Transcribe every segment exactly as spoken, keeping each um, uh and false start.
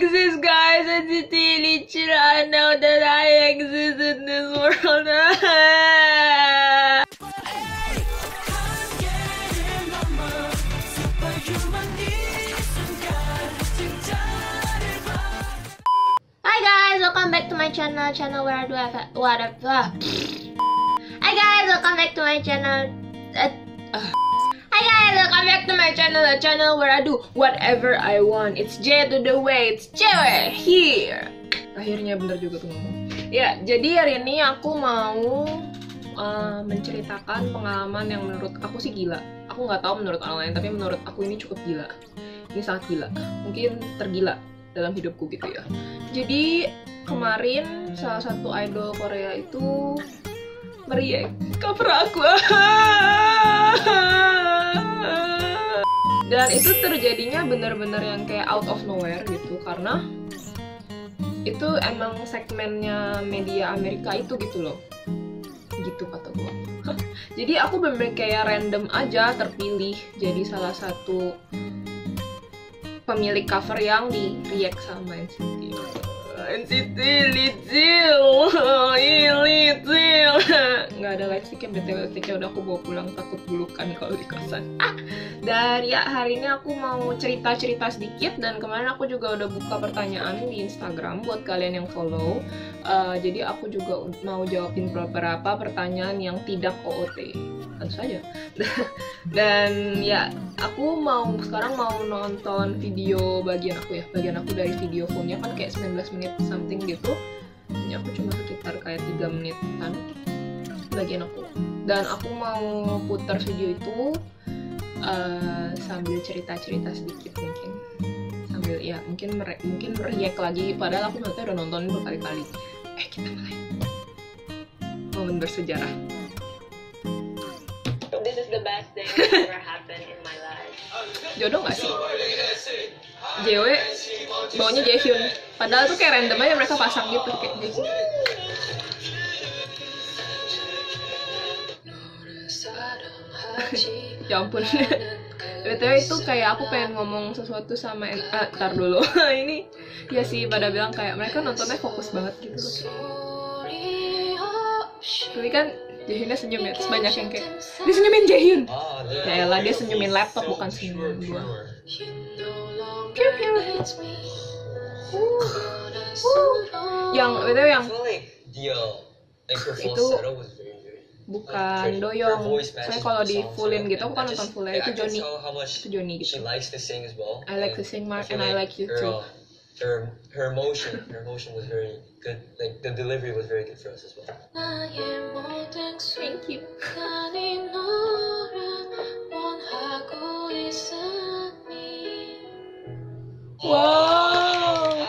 exist, guys. N C T literally, I know that I exist in this world. Hi guys, welcome back to my channel. Channel where I do have what a uh. Hi guys, welcome back to my channel. Uh, uh. Hi guys, welcome back to my channel, a channel where I do whatever I want. It's J to the way, it's cewek here. Akhirnya bener juga tuh ngomong. Ya, jadi hari ini aku mau uh, menceritakan pengalaman yang menurut aku sih gila. Aku nggak tahu menurut orang lain, tapi menurut aku ini cukup gila. Ini sangat gila, mungkin tergila dalam hidupku gitu ya. Jadi kemarin salah satu idol Korea itu meriak cover aku. Dan itu terjadinya bener-bener yang kayak out of nowhere gitu, karena itu emang segmennya media Amerika itu gitu loh, gitu kata gue. Jadi aku bener-bener kayak random aja terpilih jadi salah satu pemilik cover yang di react sama N C T. N C T litil, litil. Nggak ada lipsticknya, btw lipsticknya udah aku bawa pulang, takut bulukan kalau di kosan. Ah, dan ya hari ini aku mau cerita-cerita sedikit, dan kemarin aku juga udah buka pertanyaan di Instagram buat kalian yang follow. Uh, jadi aku juga mau jawabin beberapa pertanyaan yang tidak O O T, tentu saja. Dan ya aku mau sekarang mau nonton video bagian aku ya, bagian aku dari video fullnya kan kayak sembilan belas menit something gitu. Ini aku cuma sekitar kayak tiga menitan bagian aku, dan aku mau putar video itu uh, sambil cerita-cerita sedikit mungkin, sambil ya mungkin mungkin react lagi, padahal aku nanti udah nonton berkali-kali. Eh kita mulai. Momen bersejarah. This is the best thing that ever happened in my life. Jodoh gak sih? J W baunya Jaehyun, padahal tuh kayak random aja mereka pasang gitu kayak gitu. Ya ampun. Btw itu kayak aku pengen ngomong sesuatu sama en ah, ntar dulu. Ini ya sih pada bilang kayak mereka nontonnya fokus banget gitu loh. Tapi kan Jaehyunnya senyum ya, terus banyak yang kayak dia senyumin Jaehyun. Ya elah, dia senyumin laptop bukan senyumin gua. Piu piu. Uh. Uh. Yang btw yang itu bukan Doyong. Soalnya kalau di fullin gitu aku kan nonton fullnya itu Johnny. Itu Johnny gitu. I like to sing Mark and I like you too. Her her emotion, her emotion was very good. Like the delivery was very good for us as well. Thank you. Wow.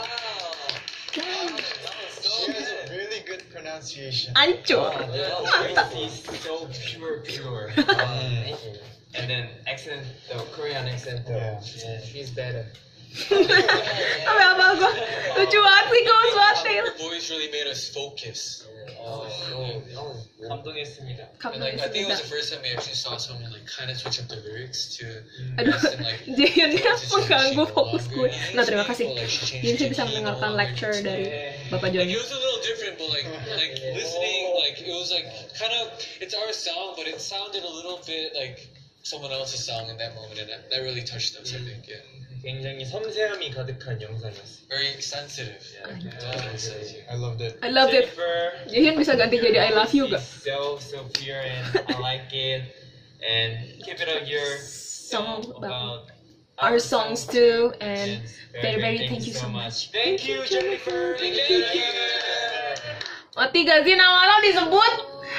Really good pronunciation. Ancur. Mantap. So pure, pure. Um, and then accent, the Korean accent, Yeah. yeah, she's better. Apa apa gua lucu banget sih kau suatin. The voice really made us focus. Oh, 감동했습니다. And like I think it was the first time we actually saw someone like kind of switch up the lyrics to Aduh, listen like Jaehyunnya mengganggu fokus gue. Nah terima kasih. Jadi saya bisa mendengarkan lecture dari Bapak like Johnny. it was a little different, but like like listening like it was like kind of it's our sound, but it sounded a little bit like someone else's song in that moment, and that, that really touched us. I think, yeah. 굉장히 섬세함이 가득한 영상이었어요. Very sensitive. Yeah. Yeah, sensitive. I loved it. I love it. Jaehyun bisa ganti jadi I love you gak? So so pure and I like it. And keep it up your Song about our songs too, and very very thank you so much. Thank you Jennifer. Thank you. Mati gak sih nama lo disebut?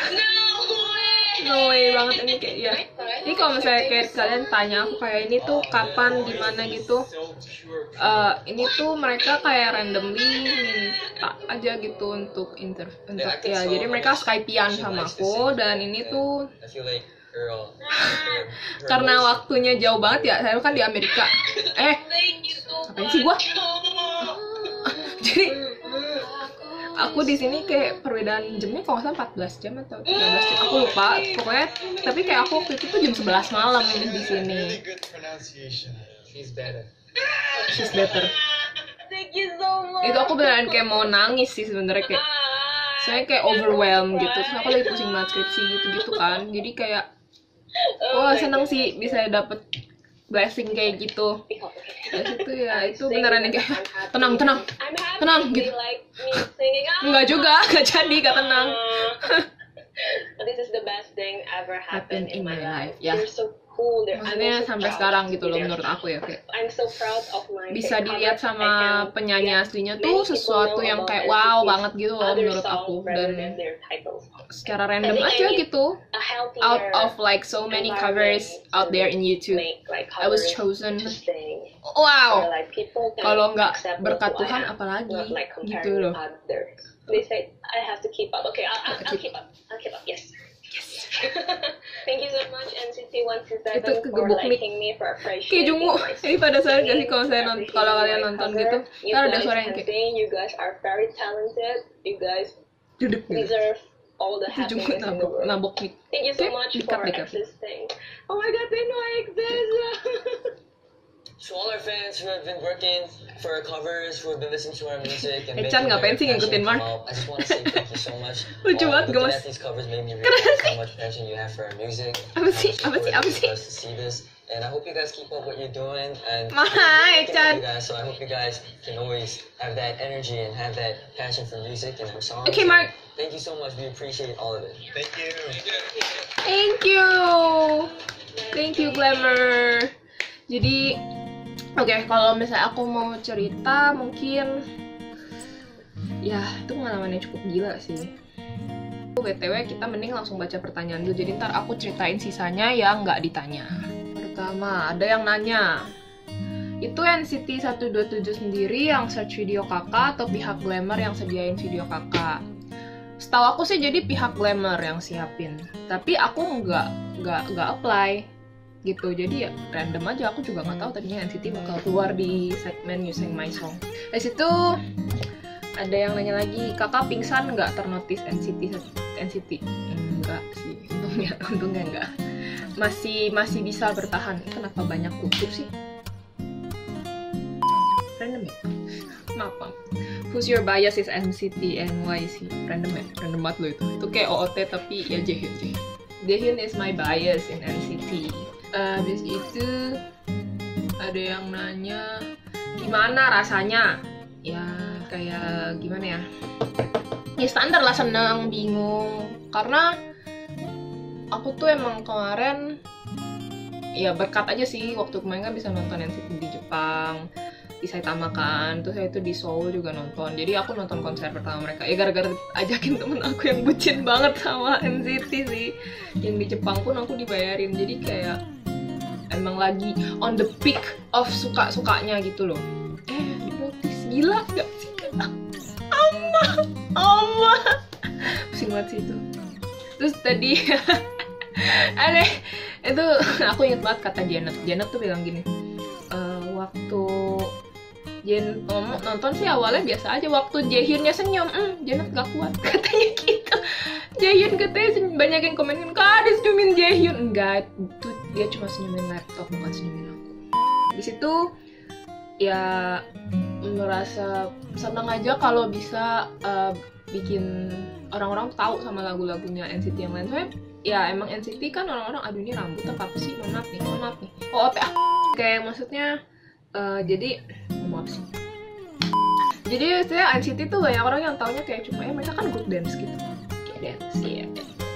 No way banget ini kayak ya. Ini kalau misalnya kayak kalian tanya aku kayak ini tuh kapan gimana gitu, uh, ini tuh mereka kayak randomly minta aja gitu untuk inter untuk ya jadi mereka Skypean sama aku, dan ini tuh karena waktunya jauh banget ya, saya kan di Amerika. Eh, ngapain sih gua? Jadi aku di sini kayak perbedaan jamnya kalau nggak salah empat belas jam atau tiga belas jam, aku lupa pokoknya, tapi kayak aku waktu itu tuh jam sebelas malam ini di sini. Really good pronunciation. She's better. She's better. Thank Thank you so much. Itu aku beneran kayak mau nangis sih sebenarnya, kayak saya kayak overwhelmed gitu. Terus aku lagi pusing banget skripsi gitu-gitu kan. Jadi kayak wah seneng sih bisa dapet blessing kayak gitu. Terus itu ya itu beneran yang kayak tenang tenang tenang gitu. Enggak juga, enggak jadi, enggak tenang. This is the best thing ever happened in my life. Ya. You're so cool. They're- I'm Maksudnya also sampai proud sekarang to gitu be loh their menurut fan. aku ya, kayak I'm so proud of my bisa favorite dilihat cover. I sama can- penyanyi yeah, aslinya many tuh people sesuatu know yang about kayak N C wow T's banget gitu loh other menurut song aku, rather dan than their titles. secara random I think I aja need gitu A healthier out of like so many covers out there in YouTube. make, like, I was covers chosen. to sing. Wow. Or, like, people can Kalau nggak accept berkat who I Tuhan am, apalagi not, like, gitu comparing loh. others. They say I have to keep up. Okay, I'll, I'll, I'll Keep- keep up. I'll keep up. Yes. Thank you so much N C T one two seven Itu for kegebuk mic. liking me, for Kayak appreciating Jungu. my Jadi pada saat gak sih singing, kalau saya for nonton, kalau appreciating kalian my nonton cover. gitu, You kan ada guys suara yang can kayak sing, you guys are very talented. You guys duduk gitu. deserve all the Itu Jungu happiness in the nabok world. nabok mic. Thank you so Oke, much dekat, for dekat. existing. Oh my god, they know I exist. To all our fans who have been working for our covers, who have been listening to our music and Eh, making Chan, their ngapain sih passion ngikutin Mark? come out, I just want to say thank you so much. Lucu Uh, banget, looking gemes. at these covers made me realize how much passion you have for our music. Apa sih? how Apa much sih? support Apa it sih? was to see this. And I hope you guys keep up what you're doing. And Mahal, looking Chan. at you guys, so I hope you guys can always have that energy and have that passion for music and our songs. Okay, Mark. Thank you so much. We appreciate all of it. Thank you. Thank you. Thank you, Glamour. Jadi, oke, kalau misalnya aku mau cerita, mungkin ya itu pengalamannya cukup gila sih. B T W kita mending langsung baca pertanyaan dulu, jadi ntar aku ceritain sisanya yang nggak ditanya. Pertama, ada yang nanya, itu N C T seratus dua puluh tujuh sendiri yang search video kakak atau pihak Glamour yang sediain video kakak? Setahu aku sih jadi pihak Glamour yang siapin, tapi aku nggak nggak nggak apply gitu, jadi ya random aja. Aku juga nggak tahu tadinya N C T bakal keluar di segmen You Sing My Song. Dari situ ada yang nanya lagi, kakak pingsan nggak ternotis N C T N C T? Enggak sih, untungnya untungnya enggak, masih masih bisa bertahan. Kenapa banyak kutu sih? Random ya? Kenapa? Who's your bias is N C T and why is he? Random ya? Random banget lo itu. Itu kayak O O T tapi ya Jaehyun Jaehyun. Jaehyun is my bias in N C T. Uh, habis itu ada yang nanya gimana rasanya? Ya kayak gimana ya? Ya standar lah, senang, bingung. Karena aku tuh emang kemarin ya berkat aja sih, waktu kemarin kan bisa nonton N C T di Jepang, di Saitama kan, terus saya itu di Seoul juga nonton. Jadi aku nonton konser pertama mereka ya gara-gara ajakin temen aku yang bucin banget sama N C T sih. Yang di Jepang pun aku dibayarin, jadi kayak emang lagi on the peak of suka-sukanya gitu loh. Eh, dinotis, gila gak sih? Amma, amma pusing banget sih itu. Terus tadi aneh itu aku inget banget kata Janet. Janet tuh bilang gini, e, waktu Jen ngomong nonton sih awalnya biasa aja, waktu Jaehyunnya senyum, hmm, Janet gak kuat katanya gitu. Jaehyun katanya banyak yang komenin, kak ada senyumin Jaehyun. Enggak, itu dia cuma senyumin laptop, bukan senyumin aku. Di situ ya merasa senang aja kalau bisa uh, bikin orang-orang tahu sama lagu-lagunya N C T yang lain. Soalnya ya emang N C T kan orang-orang, aduh ini rambut apa apa sih, mohon maaf nih, mohon maaf nih. Oh, ah. Kayak maksudnya uh, jadi maaf sih. Jadi maksudnya N C T tuh banyak orang yang taunya kayak cuma ya mereka kan group dance gitu. Kayak dance ya.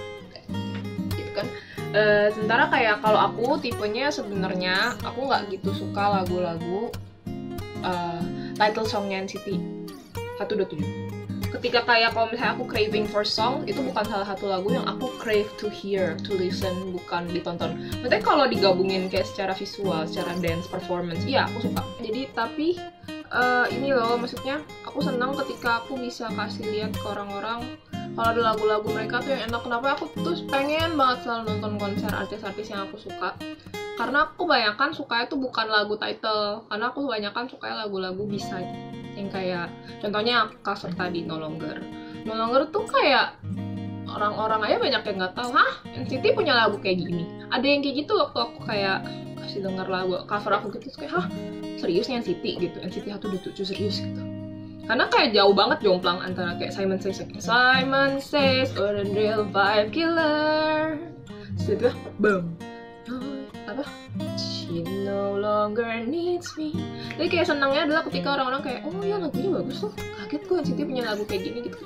Gitu kan. Uh, sementara kayak kalau aku tipenya sebenarnya aku nggak gitu suka lagu-lagu uh, title songnya N C T seratus dua puluh tujuh. Ketika kayak kalau misalnya aku craving for song, itu bukan salah satu lagu yang aku crave to hear, to listen, bukan ditonton. Maksudnya kalau digabungin kayak secara visual, secara dance performance, iya aku suka. Jadi tapi uh, ini loh, maksudnya aku senang ketika aku bisa kasih lihat ke orang-orang kalau ada lagu-lagu mereka tuh yang enak. Kenapa aku tuh pengen banget selalu nonton konser artis-artis yang aku suka, karena aku kebanyakan sukanya tuh bukan lagu title, karena aku kebanyakan sukanya lagu-lagu B-side yang kayak contohnya cover tadi No Longer. No Longer tuh kayak orang-orang aja banyak yang nggak tahu, hah N C T punya lagu kayak gini. Ada yang kayak gitu waktu aku kayak kasih denger lagu cover aku gitu, terus kayak hah seriusnya N C T gitu, N C T satu dua tujuh serius gitu. Karena kayak jauh banget jomplang antara kayak Simon Says, kayak Simon Says or a real vibe killer. Terus boom, apa? She no longer needs me. Jadi kayak senangnya adalah ketika orang-orang kayak oh ya lagunya bagus tuh, kaget gue N C T punya lagu kayak gini gitu.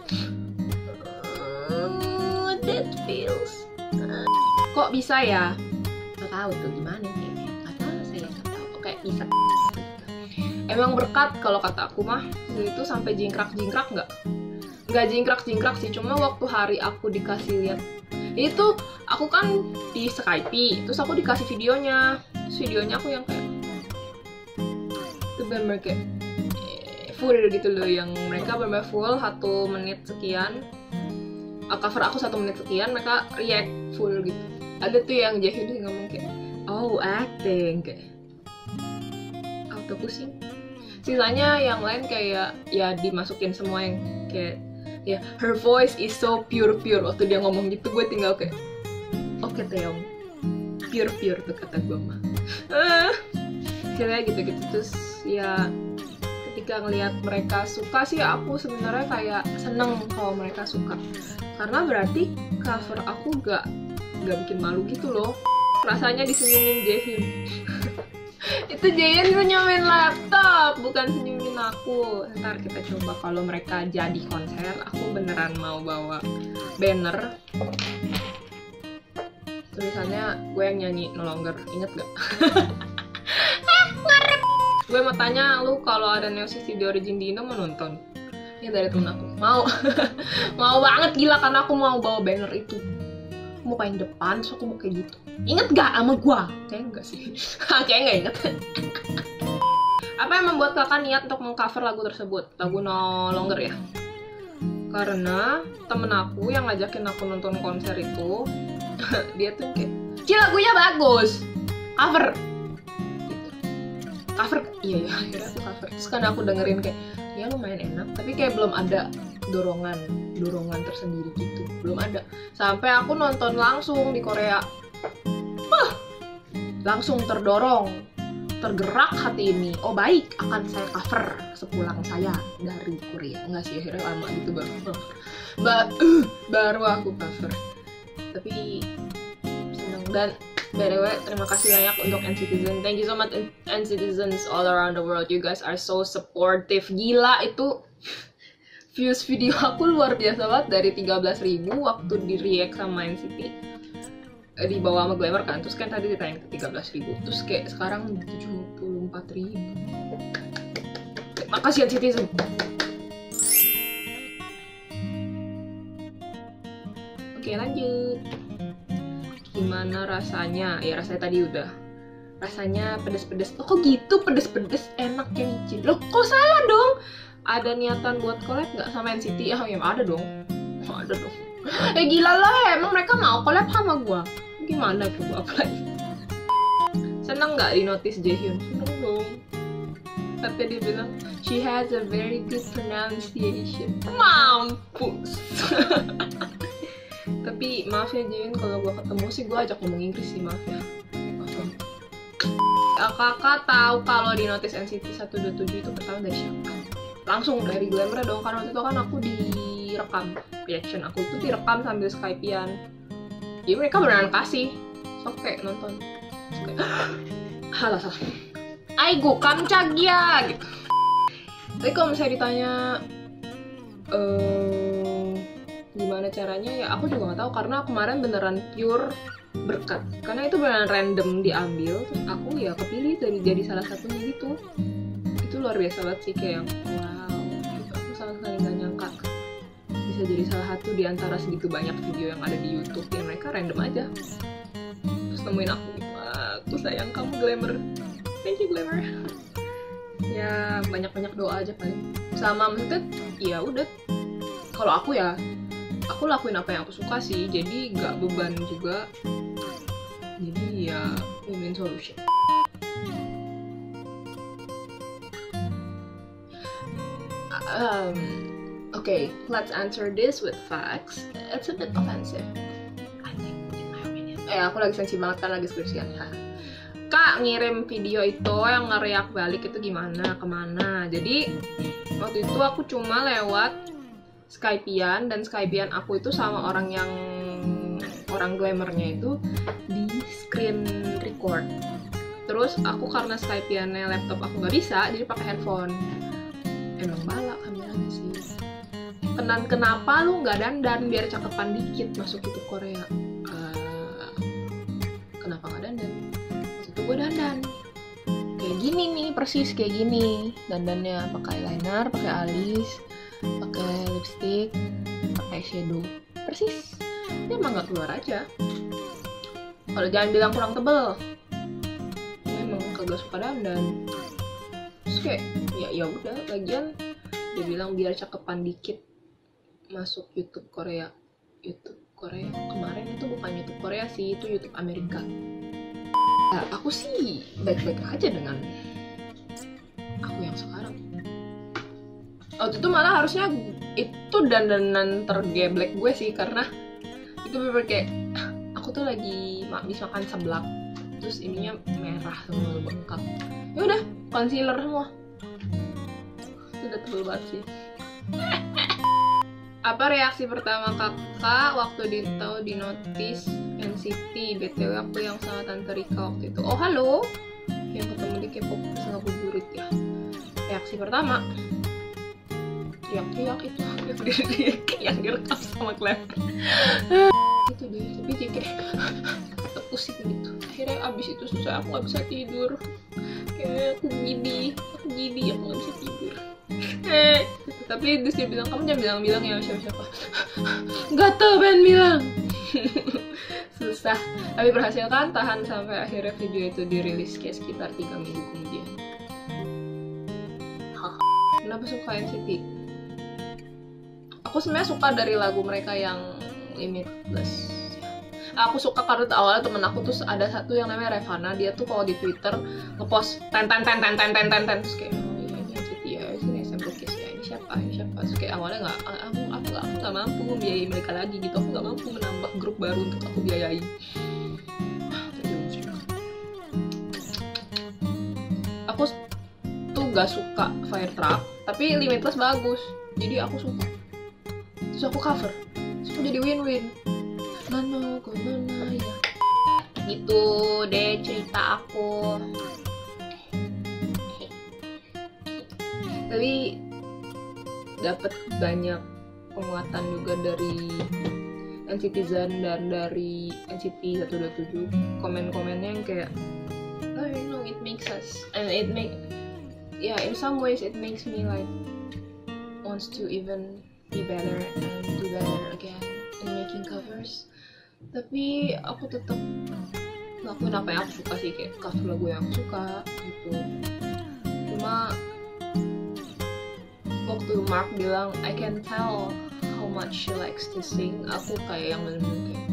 Uh, that feels. Uh, kok bisa ya? Gak tahu tuh gimana sih? Gak tahu saya gak tahu. Oke bisa. Emang berkat kalau kata aku mah itu sampai jingkrak-jingkrak nggak? Nggak jingkrak-jingkrak sih, cuma waktu hari aku dikasih lihat itu aku kan di Skype, terus aku dikasih videonya, terus videonya aku yang kayak itu bener kayak full gitu loh, yang mereka bener full satu menit sekian, cover aku satu menit sekian, mereka react full gitu. Ada tuh yang Jaehyun ngomong kayak oh acting kayak auto pusing. Sisanya yang lain kayak ya dimasukin semua yang kayak ya her voice is so pure pure. Waktu dia ngomong gitu gue tinggal kayak oke okay, Teong pure pure tuh kata gue mah. Kira gitu gitu terus ya ketika ngelihat mereka suka sih aku sebenarnya kayak seneng kalau mereka suka, karena berarti cover aku gak gak bikin malu gitu loh. Rasanya disenyumin Jaehyun. Itu Jaehyun senyumin laptop, bukan senyumin aku. Ntar kita coba kalau mereka jadi konser, aku beneran mau bawa banner tulisannya gue yang nyanyi No Longer, inget gak? Gue mau tanya lu kalau ada Neosis di Origin di Indo mau nonton? Ini dari temen aku, mau. Mau banget gila karena aku mau bawa banner itu. Mau paling depan, so aku mau kayak gitu. Ingat gak sama gua? Kayaknya enggak sih. Kayaknya enggak inget. Apa yang membuat kakak niat untuk mengcover lagu tersebut? Lagu No Longer ya? Karena temen aku yang ngajakin aku nonton konser itu dia tuh kayak Ci lagunya bagus, cover gitu. Cover? Iya ya, akhirnya aku cover. Terus kan aku dengerin kayak ya lumayan enak, tapi kayak belum ada dorongan dorongan tersendiri gitu, belum ada. Sampai aku nonton langsung di Korea, wah langsung terdorong, tergerak hati ini. Oh baik, akan saya cover sepulang saya dari Korea. Enggak sih, akhirnya lama gitu baru ba uh, baru aku cover. Tapi seneng. Dan by the way, terima kasih banyak untuk NCTzen. Thank you so much NCTzens all around the world. You guys are so supportive. Gila itu views video aku luar biasa banget, dari tiga belas ribu waktu di react sama N C T di bawah sama Glamour kan, terus kan tadi ditayang ke tiga belas ribu, terus kayak sekarang tujuh puluh empat ribu. Makasih NCTzen. Oke lanjut, gimana rasanya? Ya rasanya tadi udah, rasanya pedes-pedes. Oh kok gitu pedes-pedes, enak ya micin. Loh kok salah dong? Ada niatan buat collab nggak sama N C T? Oh ya ada dong, oh, ada dong. Eh gila lah, emang mereka mau collab sama gua? Gimana tuh gua apply? Seneng nggak di notice Jaehyun? Seneng dong. Tapi dia bilang she has a very good pronunciation. Mampus. Tapi maaf ya Jaehyun, kalau gua ketemu sih gua ajak ngomong Inggris sih, maaf ya. Maaf ya. Kakak tahu kalau di notice N C T seratus dua puluh tujuh itu pertama dari siapa? Langsung dari Glamour dong, karena waktu itu kan aku direkam reaction aku tuh direkam sambil Skype-an. Jadi mereka beneran kasih, so kayak nonton. Halah salah. Aigo kamcagya gitu. Tapi kalau misalnya ditanya uh, gimana caranya, ya aku juga nggak tahu, karena kemarin beneran pure berkat. Karena itu beneran random diambil, terus aku ya kepilih dari jadi salah satunya gitu. Itu luar biasa banget sih, kayak wow, gitu. Aku sama sekali nggak nyangka bisa jadi salah satu di antara segitu banyak video yang ada di YouTube yang mereka random aja terus nemuin aku gitu. Aku sayang kamu Glamour, thank you Glamour. Ya banyak-banyak doa aja paling, sama maksudnya ya udah, kalau aku ya aku lakuin apa yang aku suka sih, jadi nggak beban juga, jadi ya win-win solution. Um, Oke, Okay, let's answer this with facts. It's a bit offensive, I think, in my opinion. Eh, aku lagi sensi banget kan lagi skripsian. Kak, ngirim video itu yang nge-react balik itu gimana, kemana? Jadi, waktu itu aku cuma lewat Skype-an, dan Skype-an aku itu sama orang yang orang glamournya itu di screen record. Terus aku karena Skype-annya laptop aku nggak bisa, jadi pakai handphone. Emang balak kameranya sih. Kenan kenapa lu nggak dandan biar cakepan dikit masuk YouTube Korea? Uh, kenapa nggak dandan? Waktu itu gue dandan. Kayak gini nih, persis kayak gini. Dandannya pakai eyeliner, pakai alis, pakai lipstick, pakai shadow. Persis. Dia emang nggak keluar aja. Kalau jangan bilang kurang tebel. Gue emang kagak suka dandan. Terus kayak ya ya udah, lagian dia bilang biar cakepan dikit masuk YouTube Korea. YouTube Korea kemarin itu bukan YouTube Korea sih, itu YouTube Amerika. Nah, aku sih baik-baik aja dengan aku yang sekarang. Waktu itu malah harusnya itu dandanan tergeblek gue sih, karena itu bener kayak aku tuh lagi habis makan seblak, terus ininya merah semua bengkak. Ya udah, concealer semua. Itu udah tebel banget sih. Apa reaksi pertama kakak waktu ditahu di notis N C T? B T W aku yang sama Tante Rika waktu itu. Oh halo, yang ketemu di K-pop Singabuburit ya. Reaksi pertama, teriak-teriak itu yang direkam sama Clever. Itu deh, tapi dia kayak tetap pusing gitu. Akhirnya abis itu susah, aku nggak bisa tidur. Kayak aku gini, aku gini, aku nggak bisa tidur. Eh, tapi terus dia bilang, kamu jangan bilang-bilang ya siapa-siapa. Gak tau Ben bilang. Susah, tapi berhasil kan tahan sampai akhirnya video itu dirilis kayak sekitar tiga minggu kemudian. Kenapa suka N C T? Aku sebenarnya suka dari lagu mereka yang Limitless. Aku suka karena awalnya temen aku tuh ada satu yang namanya Revana, dia tuh kalau di Twitter ngepost ten ten ten ten ten ten ten ten terus kayak oh iya ini N C T ya, ini S M Bukis ya, ini siapa, ini siapa. Terus kayak awalnya nggak, aku aku nggak aku nggak mampu membiayai mereka lagi gitu, aku nggak mampu menambah grup baru untuk aku biayai. Aku tuh gak suka Fire Truck, tapi Limitless bagus, jadi aku suka. Terus aku cover, terus aku jadi win-win. Nano, nana ya. Gitu deh cerita aku. Tapi dapat banyak penguatan juga dari N-Citizen dan dari N C T seratus dua puluh tujuh. Komen-komennya yang kayak, oh you know it makes us, and it make, yeah in some ways it makes me like wants to even be better and do better again in making covers. Tapi aku tetap ngelakuin apa yang aku suka sih, kayak cover lagu yang aku suka gitu. Cuma waktu Mark bilang I can tell how much she likes to sing, aku kayak yang bener-bener kayak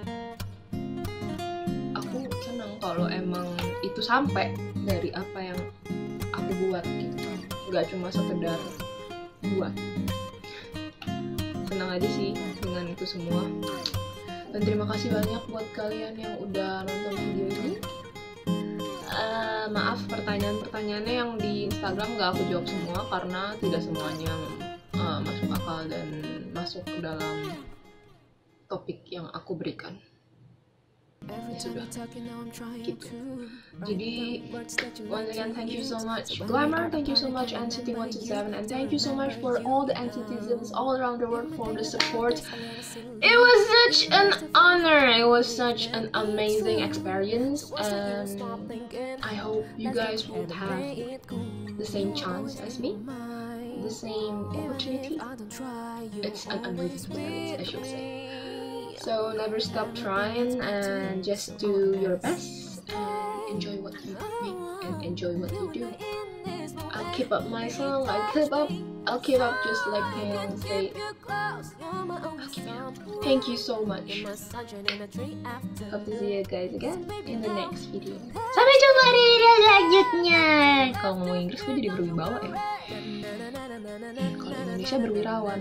aku seneng kalau emang itu sampai dari apa yang aku buat gitu, nggak cuma sekedar buat. Senang aja sih dengan itu semua. Dan terima kasih banyak buat kalian yang udah nonton video ini. Uh, maaf pertanyaan-pertanyaannya yang di Instagram gak aku jawab semua karena tidak semuanya uh, masuk akal dan masuk ke dalam topik yang aku berikan. Ya sudah, gitu. Jadi, once again, thank you so much Glamour, thank you so much N C T one twenty-seven, and thank you so much for all the N-Citizens all around the world for the support. It was such an honor, it was such an amazing experience, and I hope you guys will have the same chance as me, the same opportunity. It's an amazing experience, I should say. So never stop trying and just do your best and enjoy what you make and enjoy what you do. I'll keep up my song, I'll keep up, I'll keep up just like Pam say. I'll keep up. Thank you so much. Hope to see you guys again in the next video. Sampai jumpa di video selanjutnya. Kalau ngomong Inggris gue jadi berwibawa ya. Kalau Indonesia berwirawan.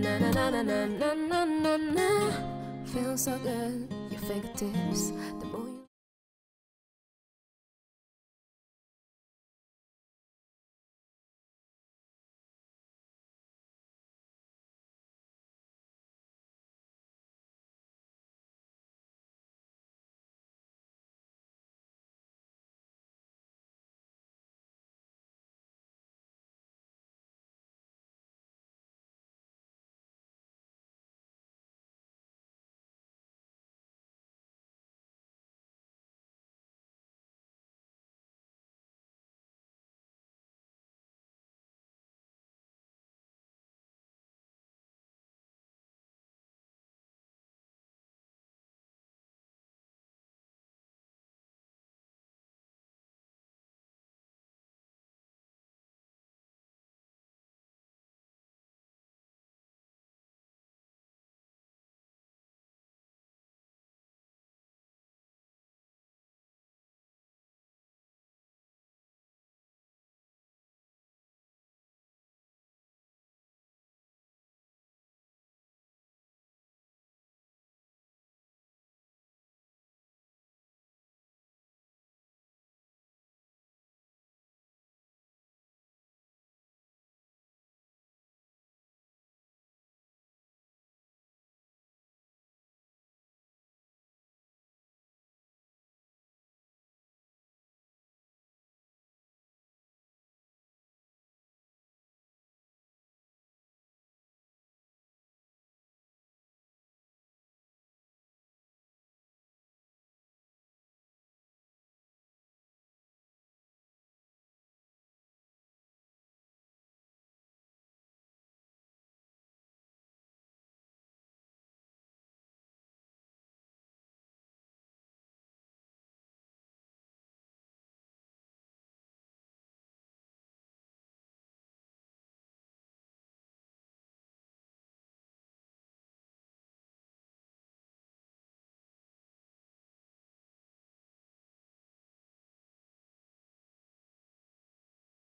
Feels so good, your fingertips. The more you